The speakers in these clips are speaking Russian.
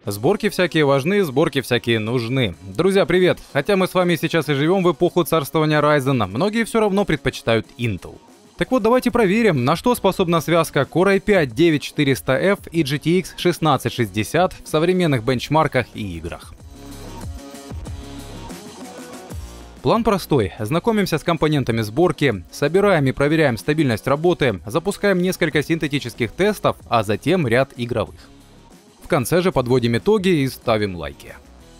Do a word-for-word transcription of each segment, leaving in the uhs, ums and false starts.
Сборки всякие важны, сборки всякие нужны. Друзья, привет! Хотя мы с вами сейчас и живем в эпоху царствования Ryzen, многие все равно предпочитают Intel. Так вот, давайте проверим, на что способна связка Core ай пять девять четыреста эф и джи ти экс шестнадцать шестьдесят в современных бенчмарках и играх. План простой. Знакомимся с компонентами сборки, собираем и проверяем стабильность работы, запускаем несколько синтетических тестов, а затем ряд игровых. В конце же подводим итоги и ставим лайки.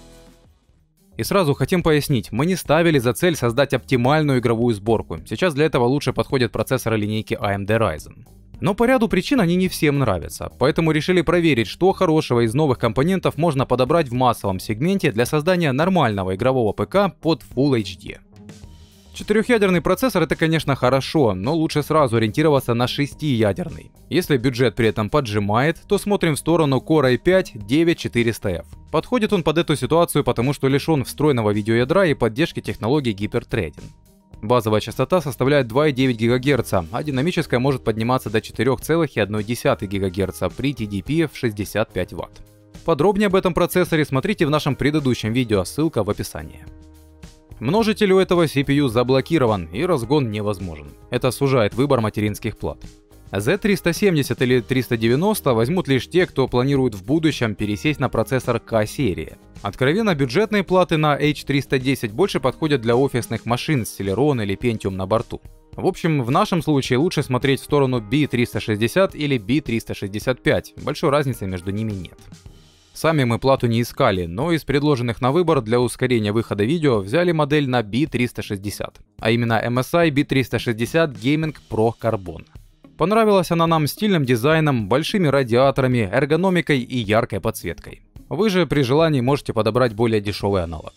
И сразу хотим пояснить, мы не ставили за цель создать оптимальную игровую сборку. Сейчас для этого лучше подходят процессоры линейки эй эм ди Ryzen. Но по ряду причин они не всем нравятся, поэтому решили проверить, что хорошего из новых компонентов можно подобрать в массовом сегменте для создания нормального игрового ПК под Full эйч ди. Четырехъядерный процессор — это, конечно, хорошо, но лучше сразу ориентироваться на шестиядерный. Если бюджет при этом поджимает, то смотрим в сторону Core ай пять девять четыреста эф. Подходит он под эту ситуацию, потому что лишен встроенного видеоядра и поддержки технологии гипертрединг. Базовая частота составляет два и девять гигагерца, а динамическая может подниматься до четыре целых одна десятая гигагерца при ти ди пи в шестьдесят пять ватт. Подробнее об этом процессоре смотрите в нашем предыдущем видео, ссылка в описании. Множитель у этого си пи ю заблокирован и разгон невозможен. Это сужает выбор материнских плат. зет триста семьдесят или триста девяносто возьмут лишь те, кто планирует в будущем пересесть на процессор К-серии. Откровенно бюджетные платы на эйч триста десять больше подходят для офисных машин с Celeron или Pentium на борту. В общем, в нашем случае лучше смотреть в сторону би триста шестьдесят или би триста шестьдесят пять, большой разницы между ними нет. Сами мы плату не искали, но из предложенных на выбор для ускорения выхода видео взяли модель на би триста шестьдесят, а именно эм эс ай би триста шестьдесят Gaming Pro Carbon. Понравилась она нам стильным дизайном, большими радиаторами, эргономикой и яркой подсветкой. Вы же при желании можете подобрать более дешевый аналог.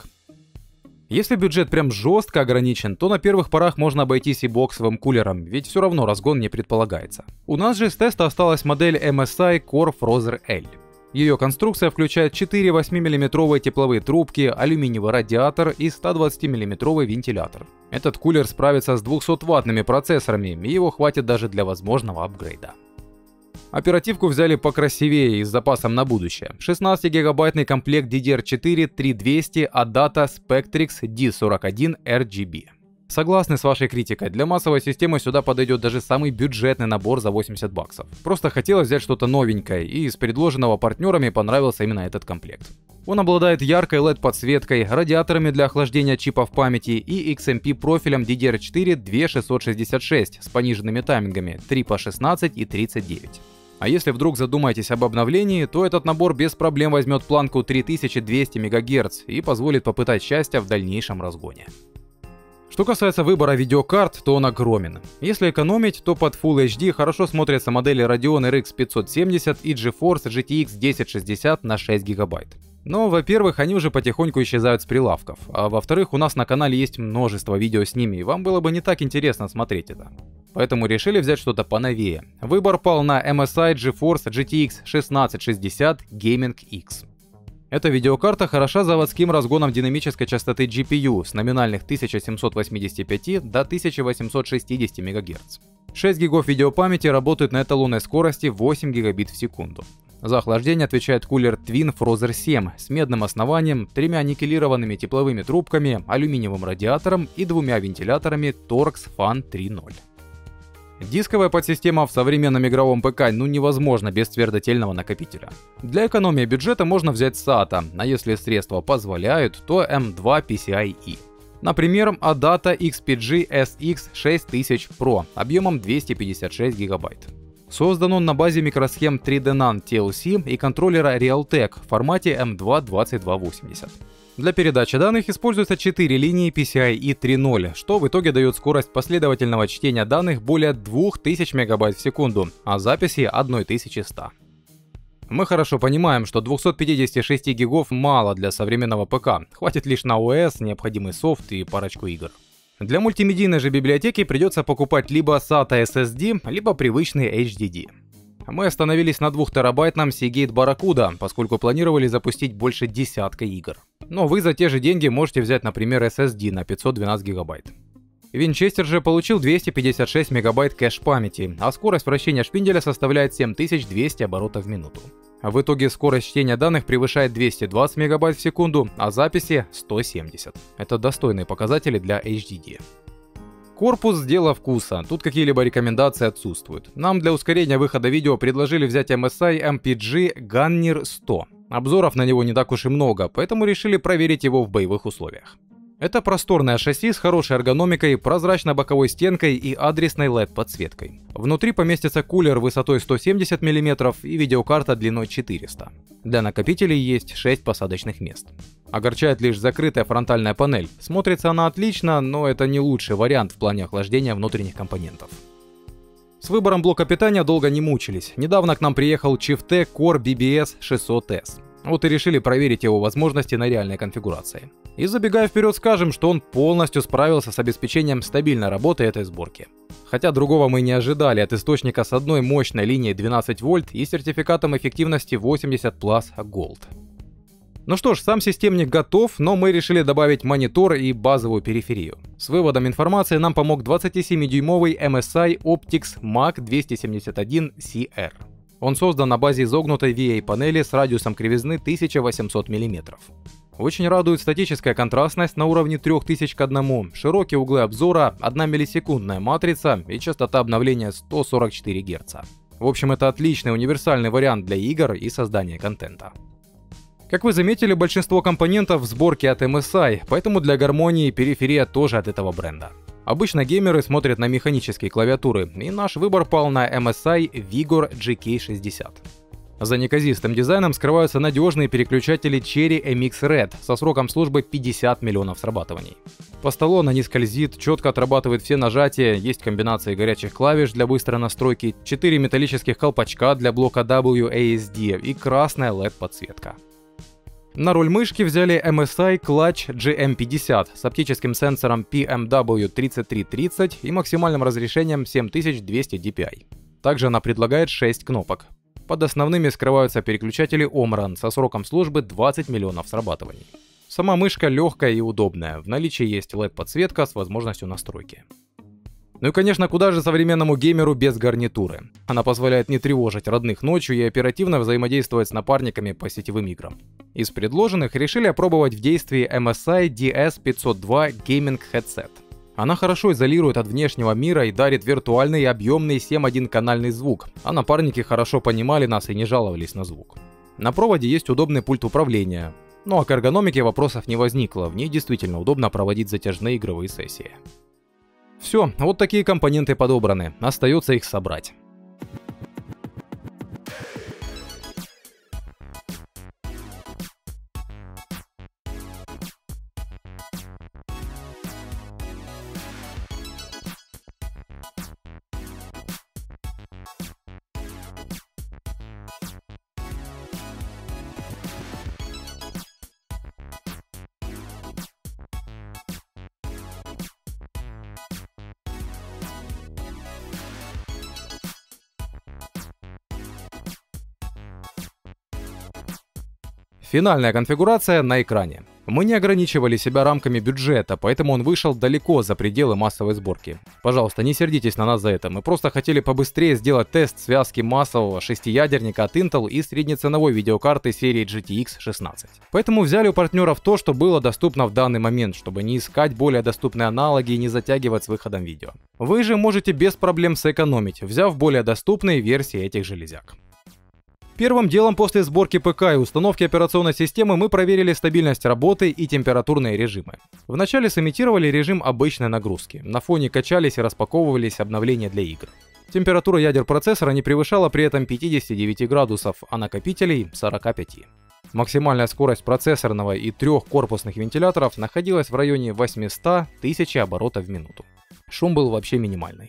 Если бюджет прям жестко ограничен, то на первых порах можно обойтись и боксовым кулером, ведь все равно разгон не предполагается. У нас же с теста осталась модель эм эс ай Core Frozer L. Ее конструкция включает четыре восьмимиллиметровые тепловые трубки, алюминиевый радиатор и сто двадцатимиллиметровый вентилятор. Этот кулер справится с двухсотваттными процессорами, и его хватит даже для возможного апгрейда. Оперативку взяли покрасивее и с запасом на будущее. шестнадцатигигабайтный комплект ди ди ар четыре три двести Adata Spectrix ди сорок один эр джи би. Согласны с вашей критикой, для массовой системы сюда подойдет даже самый бюджетный набор за восемьдесят баксов. Просто хотелось взять что-то новенькое, и из предложенного партнерами понравился именно этот комплект. Он обладает яркой эл и ди-подсветкой, радиаторами для охлаждения чипов памяти и икс эм пи профилем ди ди ар четыре две тысячи шестьсот шестьдесят шесть с пониженными таймингами три по шестнадцать и тридцать девять. А если вдруг задумаетесь об обновлении, то этот набор без проблем возьмет планку три тысячи двести мегагерц и позволит попытать счастья в дальнейшем разгоне. Что касается выбора видеокарт, то он огромен. Если экономить, то под Full эйч ди хорошо смотрятся модели Radeon эр икс пятьсот семьдесят и GeForce джи ти экс десять шестьдесят на шесть гигабайт. Но, во-первых, они уже потихоньку исчезают с прилавков, а во-вторых, у нас на канале есть множество видео с ними, и вам было бы не так интересно смотреть это. Поэтому решили взять что-то поновее. Выбор пал на эм эс ай GeForce джи ти экс шестнадцать шестьдесят Gaming X. Эта видеокарта хороша заводским разгоном динамической частоты джи пи ю с номинальных тысяча семьсот восемьдесят пять до тысяча восемьсот шестьдесят мегагерц. шесть гигов видеопамяти работают на эталонной скорости восемь гигабит в секунду. За охлаждение отвечает кулер Twin Frozer семь с медным основанием, тремя никелированными тепловыми трубками, алюминиевым радиатором и двумя вентиляторами Torx Fan три ноль. Дисковая подсистема в современном игровом ПК ну невозможно без твердотельного накопителя. Для экономии бюджета можно взять сата, а если средства позволяют, то эм два пи си ай и. Например, Adata икс пи джи эс икс шесть тысяч про объемом двести пятьдесят шесть гигабайт. Создан он на базе микросхем три дэ NAND ти эл си и контроллера Realtek в формате эм два двадцать два восемьдесят. Для передачи данных используются четыре линии пи си ай и три ноль, что в итоге дает скорость последовательного чтения данных более двух тысяч мегабайт в секунду, а записи тысяча сто. Мы хорошо понимаем, что двухсот пятидесяти шести гигов мало для современного ПК, хватит лишь на о эс, необходимый софт и парочку игр. Для мультимедийной же библиотеки придется покупать либо сата эс эс ди, либо привычный эйч ди ди. Мы остановились на двухтерабайтном Seagate Barracuda, поскольку планировали запустить больше десятка игр. Но вы за те же деньги можете взять, например, эс эс ди на пятьсот двенадцать гигабайт. Винчестер же получил двести пятьдесят шесть мегабайт кэш памяти, а скорость вращения шпинделя составляет семь тысяч двести оборотов в минуту. В итоге скорость чтения данных превышает двести двадцать мегабайт в секунду, а записи сто семьдесят. Это достойные показатели для эйч ди ди. Корпус – дело вкуса, тут какие-либо рекомендации отсутствуют. Нам для ускорения выхода видео предложили взять эм эс ай эм пи джи Gunner сто. Обзоров на него не так уж и много, поэтому решили проверить его в боевых условиях. Это просторное шасси с хорошей эргономикой, прозрачной боковой стенкой и адресной эл и ди-подсветкой. Внутри поместится кулер высотой сто семьдесят миллиметров и видеокарта длиной четыреста. Для накопителей есть шесть посадочных мест. Огорчает лишь закрытая фронтальная панель. Смотрится она отлично, но это не лучший вариант в плане охлаждения внутренних компонентов. С выбором блока питания долго не мучились. Недавно к нам приехал Chieftec Core би би эс шестьсот эс. Вот и решили проверить его возможности на реальной конфигурации. И забегая вперед, скажем, что он полностью справился с обеспечением стабильной работы этой сборки. Хотя другого мы не ожидали от источника с одной мощной линией двенадцать вольт и сертификатом эффективности восемьдесят плюс Gold. Ну что ж, сам системник готов, но мы решили добавить монитор и базовую периферию. С выводом информации нам помог двадцатисемидюймовый эм эс ай Optix мак двести семьдесят один си ар. Он создан на базе изогнутой ви эй-панели с радиусом кривизны тысяча восемьсот миллиметров. Очень радует статическая контрастность на уровне три тысячи к одному, широкие углы обзора, одна миллисекундная матрица и частота обновления сто сорок четыре герца. В общем, это отличный универсальный вариант для игр и создания контента. Как вы заметили, большинство компонентов в сборке от эм эс ай, поэтому для гармонии периферия тоже от этого бренда. Обычно геймеры смотрят на механические клавиатуры, и наш выбор пал на эм эс ай Vigor джи кей шестьдесят. За неказистым дизайном скрываются надежные переключатели Cherry эм икс Red со сроком службы пятьдесят миллионов срабатываний. По столу она не скользит, четко отрабатывает все нажатия, есть комбинации горячих клавиш для быстрой настройки, четыре металлических колпачка для блока дабл ю эй эс ди и красная эл и ди-подсветка. На роль мышки взяли эм эс ай Clutch джи эм пятьдесят с оптическим сенсором пи эм дабл ю тридцать три тридцать и максимальным разрешением семь тысяч двести ди пи ай. Также она предлагает шесть кнопок. Под основными скрываются переключатели Omron со сроком службы двадцать миллионов срабатываний. Сама мышка легкая и удобная, в наличии есть эл и ди-подсветка с возможностью настройки. Ну и конечно, куда же современному геймеру без гарнитуры? Она позволяет не тревожить родных ночью и оперативно взаимодействовать с напарниками по сетевым играм. Из предложенных решили опробовать в действии эм эс ай ди эс пятьсот два Gaming Headset. Она хорошо изолирует от внешнего мира и дарит виртуальный и объемный семь одиноканальный звук, а напарники хорошо понимали нас и не жаловались на звук. На проводе есть удобный пульт управления. Ну а к эргономике вопросов не возникло, в ней действительно удобно проводить затяжные игровые сессии. Все, вот такие компоненты подобраны, остается их собрать. Финальная конфигурация на экране. Мы не ограничивали себя рамками бюджета, поэтому он вышел далеко за пределы массовой сборки. Пожалуйста, не сердитесь на нас за это, мы просто хотели побыстрее сделать тест связки массового шестиядерника от Intel и среднеценовой видеокарты серии джи ти экс шестнадцать. Поэтому взяли у партнеров то, что было доступно в данный момент, чтобы не искать более доступные аналоги и не затягивать с выходом видео. Вы же можете без проблем сэкономить, взяв более доступные версии этих железяк. Первым делом после сборки ПК и установки операционной системы мы проверили стабильность работы и температурные режимы. Вначале сымитировали режим обычной нагрузки. На фоне качались и распаковывались обновления для игр. Температура ядер процессора не превышала при этом пятидесяти девяти градусов, а накопителей сорока пяти. Максимальная скорость процессорного и трех корпусных вентиляторов находилась в районе восьмисот тысяч оборотов в минуту. Шум был вообще минимальный.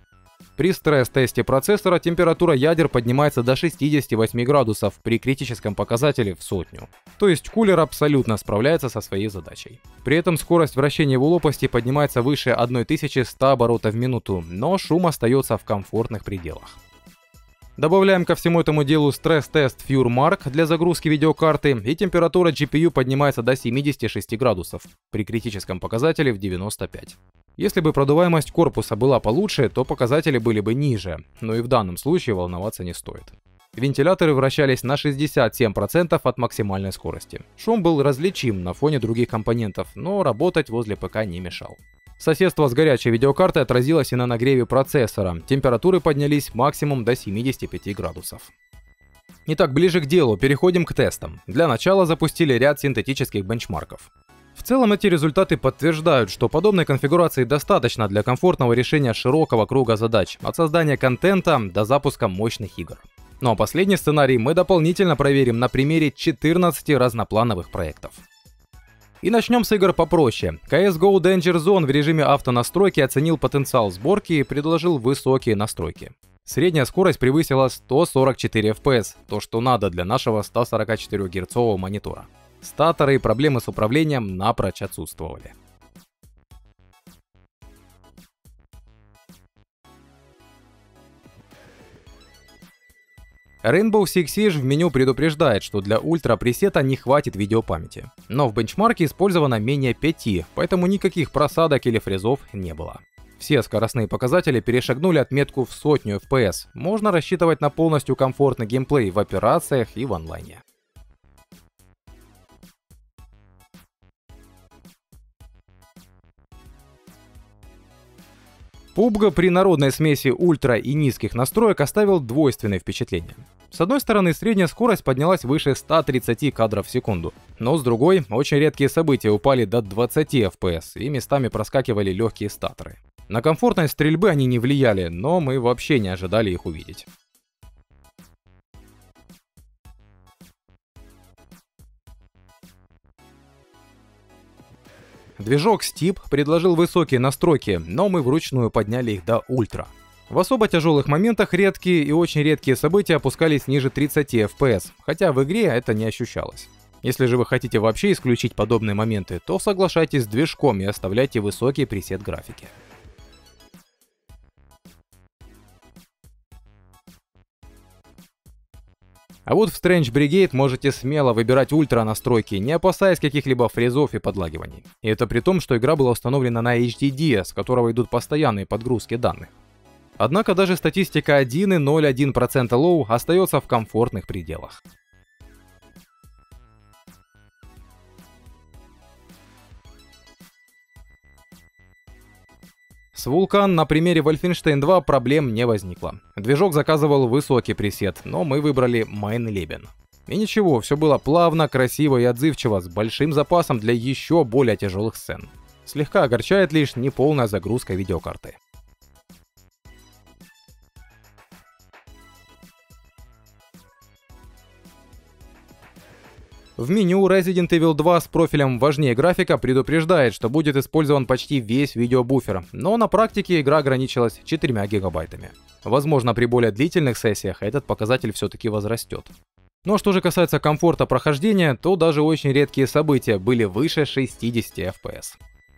При стресс-тесте процессора температура ядер поднимается до шестидесяти восьми градусов при критическом показателе в сотню. То есть кулер абсолютно справляется со своей задачей. При этом скорость вращения его лопасти поднимается выше тысячи ста оборотов в минуту, но шум остается в комфортных пределах. Добавляем ко всему этому делу стресс-тест FureMark для загрузки видеокарты, и температура джи пи ю поднимается до семидесяти шести градусов при критическом показателе в девяносто пять. Если бы продуваемость корпуса была получше, то показатели были бы ниже, но и в данном случае волноваться не стоит. Вентиляторы вращались на шестьдесят семь процентов от максимальной скорости. Шум был различим на фоне других компонентов, но работать возле ПК не мешал. Соседство с горячей видеокартой отразилось и на нагреве процессора. Температуры поднялись максимум до семидесяти пяти градусов. Итак, ближе к делу, переходим к тестам. Для начала запустили ряд синтетических бенчмарков. В целом эти результаты подтверждают, что подобной конфигурации достаточно для комфортного решения широкого круга задач, от создания контента до запуска мощных игр. Ну а последний сценарий мы дополнительно проверим на примере четырнадцати разноплановых проектов. И начнем с игр попроще. си эс го Danger Zone в режиме автонастройки оценил потенциал сборки и предложил высокие настройки. Средняя скорость превысила сто сорок четыре эф пи эс, то что надо для нашего ста сорока четырёх герцового монитора. Статоры и проблемы с управлением напрочь отсутствовали. Rainbow Six Siege в меню предупреждает, что для ультра пресета не хватит видеопамяти. Но в бенчмарке использовано менее пяти, поэтому никаких просадок или фризов не было. Все скоростные показатели перешагнули отметку в сотню эф пи эс. Можно рассчитывать на полностью комфортный геймплей в операциях и в онлайне. пабг при народной смеси ультра и низких настроек оставил двойственное впечатление. С одной стороны, средняя скорость поднялась выше ста тридцати кадров в секунду, но с другой, очень редкие события упали до двадцати эф пи эс и местами проскакивали легкие статоры. На комфортность стрельбы они не влияли, но мы вообще не ожидали их увидеть. Движок Steep предложил высокие настройки, но мы вручную подняли их до ультра. В особо тяжелых моментах редкие и очень редкие события опускались ниже тридцати эф пи эс, хотя в игре это не ощущалось. Если же вы хотите вообще исключить подобные моменты, то соглашайтесь с движком и оставляйте высокий пресет графики. А вот в Strange Brigade можете смело выбирать ультра настройки, не опасаясь каких-либо фризов и подлагиваний. И это при том, что игра была установлена на эйч ди ди, с которого идут постоянные подгрузки данных. Однако даже статистика один и ноль целых одна десятая процента лоу остается в комфортных пределах. С Vulkan на примере Wolfenstein два проблем не возникло. Движок заказывал высокий пресет, но мы выбрали Mein Leben. И ничего, все было плавно, красиво и отзывчиво, с большим запасом для еще более тяжелых сцен. Слегка огорчает лишь неполная загрузка видеокарты. В меню Resident Evil два с профилем важнее графика предупреждает, что будет использован почти весь видеобуфер, но на практике игра ограничилась четырьмя гигабайтами. Возможно, при более длительных сессиях этот показатель все-таки возрастет. Но что же касается комфорта прохождения, то даже очень редкие события были выше шестидесяти эф пи эс.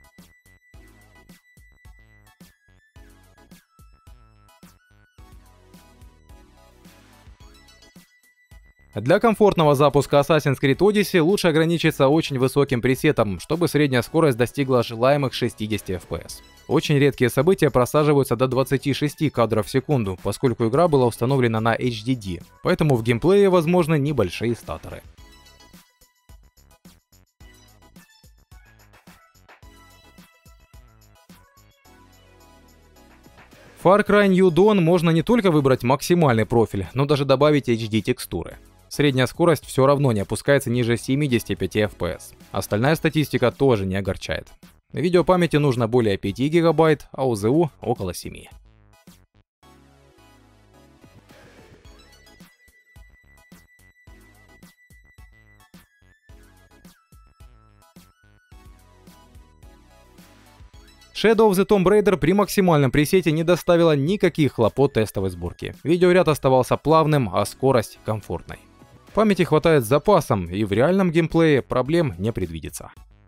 Для комфортного запуска Assassin's Creed Odyssey лучше ограничиться очень высоким пресетом, чтобы средняя скорость достигла желаемых шестидесяти эф пи эс. Очень редкие события просаживаются до двадцати шести кадров в секунду, поскольку игра была установлена на эйч ди ди, поэтому в геймплее возможны небольшие статоры. Far Cry New Dawn можно не только выбрать максимальный профиль, но даже добавить эйч ди текстуры. Средняя скорость все равно не опускается ниже семидесяти пяти эф пи эс. Остальная статистика тоже не огорчает. Видеопамяти нужно более пяти гигабайт, а о зэ у около семи. Shadow of the Tomb Raider при максимальном пресете не доставила никаких хлопот тестовой сборки. Видеоряд оставался плавным, а скорость комфортной. Памяти хватает с запасом, и в реальном геймплее проблем не предвидится.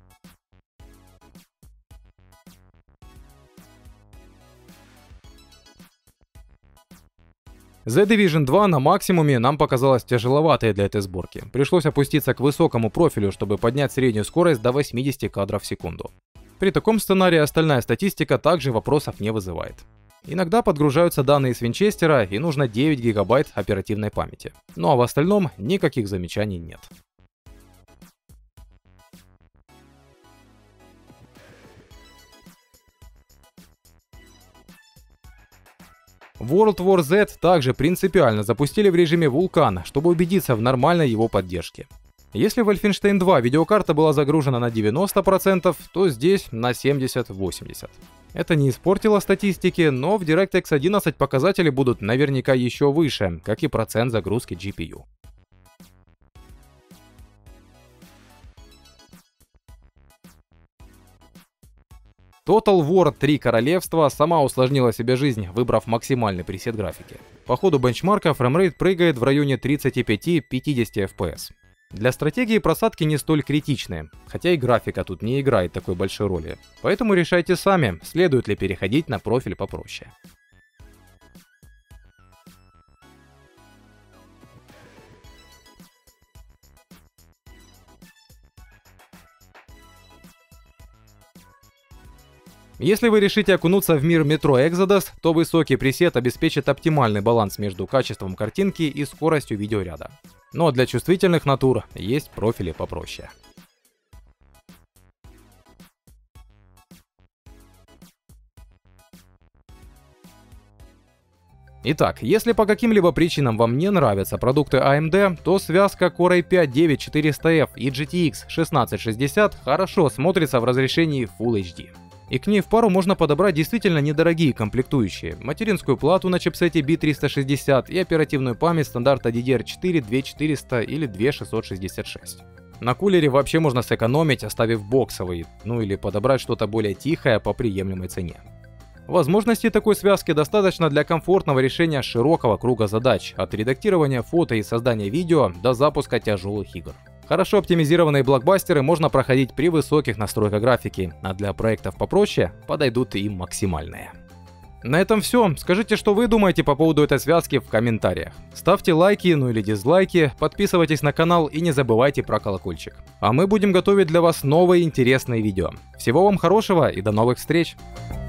The Division два на максимуме нам показалось тяжеловатой для этой сборки. Пришлось опуститься к высокому профилю, чтобы поднять среднюю скорость до восьмидесяти кадров в секунду. При таком сценарии остальная статистика также вопросов не вызывает. Иногда подгружаются данные с винчестера и нужно девять гигабайт оперативной памяти. Ну а в остальном никаких замечаний нет. World War Z также принципиально запустили в режиме Vulkan, чтобы убедиться в нормальной его поддержке. Если в Wolfenstein два видеокарта была загружена на девяносто процентов, то здесь на семьдесят-восемьдесят процентов. Это не испортило статистики, но в DirectX одиннадцать показатели будут наверняка еще выше, как и процент загрузки джи пи ю. Total War три Королевства сама усложнила себе жизнь, выбрав максимальный пресет графики. По ходу бенчмарка фреймрейт прыгает в районе тридцати пяти — пятидесяти эф пи эс. Для стратегии просадки не столь критичны, хотя и графика тут не играет такой большой роли. Поэтому решайте сами, следует ли переходить на профиль попроще. Если вы решите окунуться в мир Metro Exodus, то высокий пресет обеспечит оптимальный баланс между качеством картинки и скоростью видеоряда. Но для чувствительных натур есть профили попроще. Итак, если по каким-либо причинам вам не нравятся продукты эй эм ди, то связка Core ай пять девять четыреста эф и джи ти экс шестнадцать шестьдесят хорошо смотрится в разрешении Full эйч ди. И к ней в пару можно подобрать действительно недорогие комплектующие, материнскую плату на чипсете би триста шестьдесят и оперативную память стандарта ди ди ар четыре две тысячи четыреста или две тысячи шестьсот шестьдесят шесть. На кулере вообще можно сэкономить, оставив боксовый, ну или подобрать что-то более тихое по приемлемой цене. Возможностей такой связки достаточно для комфортного решения широкого круга задач, от редактирования фото и создания видео до запуска тяжелых игр. Хорошо оптимизированные блокбастеры можно проходить при высоких настройках графики, а для проектов попроще подойдут и максимальные. На этом все. Скажите, что вы думаете по поводу этой связки в комментариях. Ставьте лайки, ну или дизлайки, подписывайтесь на канал и не забывайте про колокольчик. А мы будем готовить для вас новые интересные видео. Всего вам хорошего и до новых встреч!